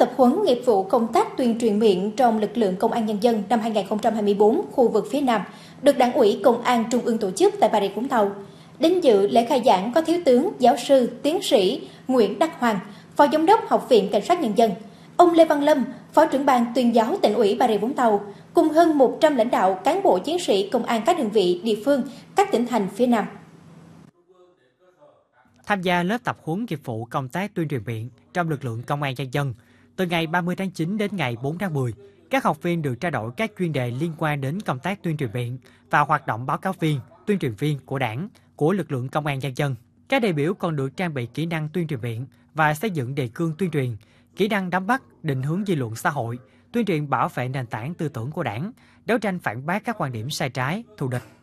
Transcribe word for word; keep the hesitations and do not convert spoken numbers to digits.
tập huấn nghiệp vụ công tác tuyên truyền miệng trong lực lượng Công an Nhân dân năm hai nghìn không trăm hai mươi tư khu vực phía Nam được Đảng ủy Công an Trung ương tổ chức tại Bà Rịa Vũng Tàu. Đến dự lễ khai giảng có Thiếu tướng, Giáo sư, Tiến sĩ Nguyễn Đắc Hoàng, Phó Giám đốc Học viện Cảnh sát Nhân dân, ông Lê Văn Lâm, Phó trưởng ban tuyên giáo Tỉnh ủy Bà Rịa Vũng Tàu, cùng hơn một trăm lãnh đạo cán bộ chiến sĩ công an các đơn vị địa phương, các tỉnh thành phía Nam. Tham gia lớp tập huấn nghiệp vụ công tác tuyên truyền miệng trong lực lượng Công an Nhân dân, từ ngày ba mươi tháng chín đến ngày bốn tháng mười, các học viên được trao đổi các chuyên đề liên quan đến công tác tuyên truyền miệng và hoạt động báo cáo viên, tuyên truyền viên của Đảng, của lực lượng Công an Nhân dân. Các đại biểu còn được trang bị kỹ năng tuyên truyền miệng và xây dựng đề cương tuyên truyền, kỹ năng nắm bắt, định hướng dư luận xã hội, tuyên truyền bảo vệ nền tảng tư tưởng của Đảng, đấu tranh phản bác các quan điểm sai trái, thù địch.